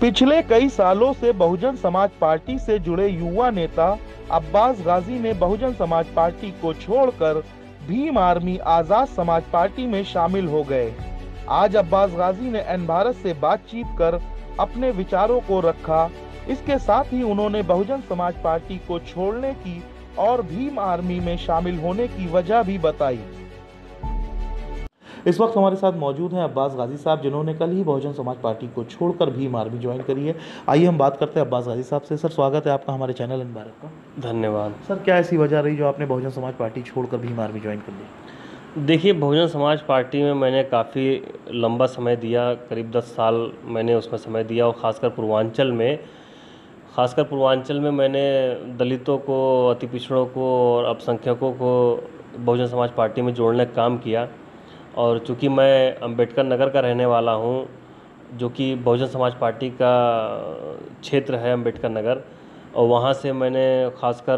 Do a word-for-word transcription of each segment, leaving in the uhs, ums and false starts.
पिछले कई सालों से बहुजन समाज पार्टी से जुड़े युवा नेता अब्बास गाजी ने बहुजन समाज पार्टी को छोड़कर भीम आर्मी आजाद समाज पार्टी में शामिल हो गए। आज अब्बास गाजी ने एन भारत से बातचीत कर अपने विचारों को रखा। इसके साथ ही उन्होंने बहुजन समाज पार्टी को छोड़ने की और भीम आर्मी में शामिल होने की वजह भी बताई। इस वक्त हमारे साथ मौजूद हैं अब्बास गाजी साहब, जिन्होंने कल ही बहुजन समाज पार्टी को छोड़कर भीम आर्मी ज्वाइन करी है। आइए हम बात करते हैं अब्बास गाजी साहब से। सर, स्वागत है आपका हमारे चैनल एन भारत का। धन्यवाद। सर, क्या ऐसी वजह रही जो आपने बहुजन समाज पार्टी छोड़कर भीम आर्मी ज्वाइन कर ली? देखिए, बहुजन समाज पार्टी में मैंने काफ़ी लंबा समय दिया, करीब दस साल मैंने उसमें समय दिया और ख़ासकर पूर्वांचल में ख़ासकर पूर्वांचल में मैंने दलितों को, अति पिछड़ों को और अल्पसंख्यकों को बहुजन समाज पार्टी में जोड़ने का काम किया। और चूँकि मैं अंबेडकर नगर का रहने वाला हूँ, जो कि बहुजन समाज पार्टी का क्षेत्र है अंबेडकर नगर, और वहाँ से मैंने ख़ासकर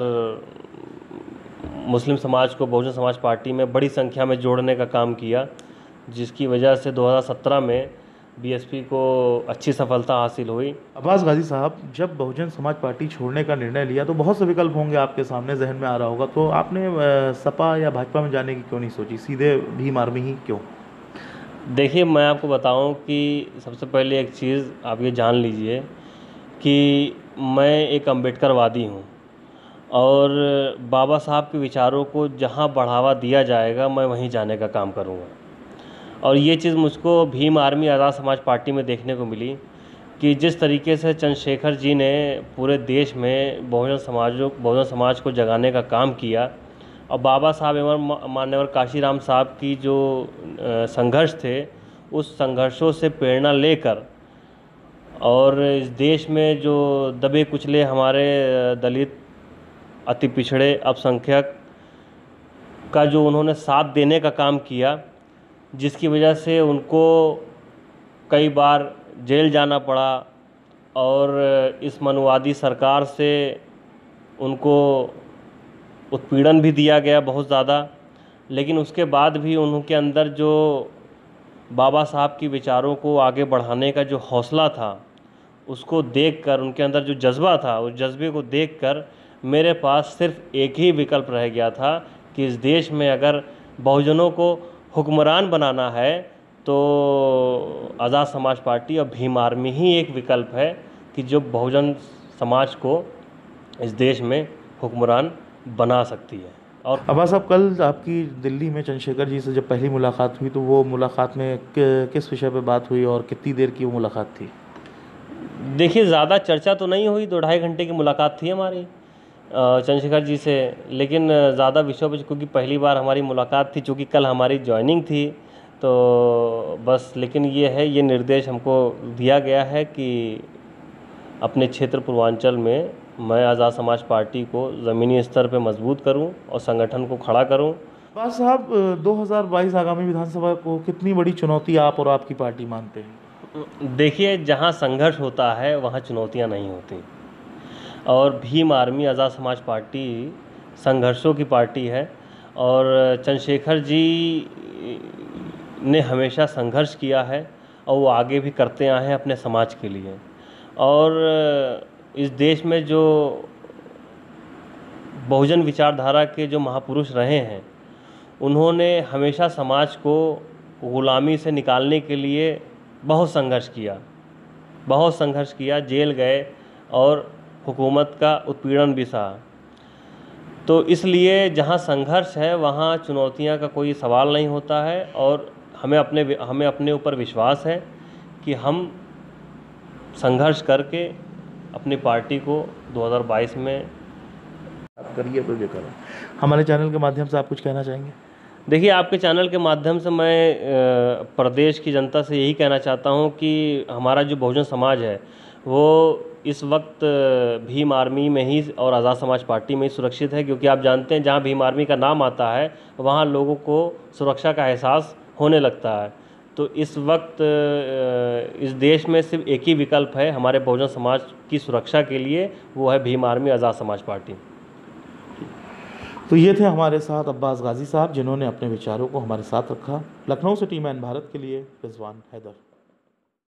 मुस्लिम समाज को बहुजन समाज पार्टी में बड़ी संख्या में जोड़ने का काम किया, जिसकी वजह से दो हज़ार सत्रह में बीएसपी को अच्छी सफलता हासिल हुई। अब्बास गाजी साहब, जब बहुजन समाज पार्टी छोड़ने का निर्णय लिया तो बहुत से विकल्प होंगे आपके सामने, जहन में आ रहा होगा, तो आपने सपा या भाजपा में जाने की क्यों नहीं सोची, सीधे भीम आर्मी ही क्यों? देखिए, मैं आपको बताऊं कि सबसे पहले एक चीज़ आप ये जान लीजिए कि मैं एक अम्बेडकरवादी हूं और बाबा साहब के विचारों को जहां बढ़ावा दिया जाएगा मैं वहीं जाने का काम करूंगा। और ये चीज़ मुझको भीम आर्मी आज़ाद समाज पार्टी में देखने को मिली कि जिस तरीके से चंद्रशेखर जी ने पूरे देश में बहुजन समाजों बहुजन समाज को जगाने का काम किया, और बाबा साहब एवं मान्यवर काशीराम साहब की जो संघर्ष थे, उस संघर्षों से प्रेरणा लेकर और इस देश में जो दबे कुचले हमारे दलित, अति पिछड़े, अल्पसंख्यक का जो उन्होंने साथ देने का काम किया, जिसकी वजह से उनको कई बार जेल जाना पड़ा और इस मनुवादी सरकार से उनको उत्पीड़न भी दिया गया बहुत ज़्यादा। लेकिन उसके बाद भी उनके अंदर जो बाबा साहब की विचारों को आगे बढ़ाने का जो हौसला था, उसको देखकर, उनके अंदर जो जज्बा था, उस जज्बे को देखकर मेरे पास सिर्फ एक ही विकल्प रह गया था कि इस देश में अगर बहुजनों को हुक्मरान बनाना है तो आज़ाद समाज पार्टी और भीम आर्मी ही एक विकल्प है कि जो बहुजन समाज को इस देश में हुक्मरान बना सकती है। और अब्बास साहब, कल आपकी दिल्ली में चंद्रशेखर जी से जब पहली मुलाकात हुई तो वो मुलाकात में किस विषय पे बात हुई और कितनी देर की वो मुलाकात थी? देखिए, ज़्यादा चर्चा तो नहीं हुई, दो ढाई घंटे की मुलाकात थी हमारी चंद्रशेखर जी से, लेकिन ज़्यादा विषयों पर, क्योंकि पहली बार हमारी मुलाकात थी, चूँकि कल हमारी जॉइनिंग थी, तो बस। लेकिन ये है, ये निर्देश हमको दिया गया है कि अपने क्षेत्र पूर्वांचल में मैं आज़ाद समाज पार्टी को ज़मीनी स्तर पे मजबूत करूं और संगठन को खड़ा करूं। अब्बास साहब, दो हज़ार बाईस आगामी विधानसभा को कितनी बड़ी चुनौती आप और आपकी पार्टी मानते हैं? देखिए, जहां संघर्ष होता है वहां चुनौतियां नहीं होती, और भीम आर्मी आज़ाद समाज पार्टी संघर्षों की पार्टी है। और चंद्रशेखर जी ने हमेशा संघर्ष किया है और वो आगे भी करते आए हैं अपने समाज के लिए। और इस देश में जो बहुजन विचारधारा के जो महापुरुष रहे हैं, उन्होंने हमेशा समाज को गुलामी से निकालने के लिए बहुत संघर्ष किया बहुत संघर्ष किया जेल गए और हुकूमत का उत्पीड़न भी सहा। तो इसलिए जहाँ संघर्ष है वहाँ चुनौतियाँ का कोई सवाल नहीं होता है, और हमें अपने हमें अपने ऊपर विश्वास है कि हम संघर्ष करके अपनी पार्टी को दो हज़ार बाईस में आप करिए तो जो करें। हमारे चैनल के माध्यम से आप कुछ कहना चाहेंगे? देखिए, आपके चैनल के माध्यम से मैं प्रदेश की जनता से यही कहना चाहता हूं कि हमारा जो बहुजन समाज है वो इस वक्त भीम आर्मी में ही और आज़ाद समाज पार्टी में ही सुरक्षित है, क्योंकि आप जानते हैं जहां भीम आर्मी का नाम आता है वहां लोगों को सुरक्षा का एहसास होने लगता है। तो इस वक्त इस देश में सिर्फ एक ही विकल्प है हमारे बहुजन समाज की सुरक्षा के लिए, वो है भीम आर्मी आज़ाद समाज पार्टी। तो ये थे हमारे साथ अब्बास गाजी साहब, जिन्होंने अपने विचारों को हमारे साथ रखा। लखनऊ से टीम एन भारत के लिए रिजवान हैदर।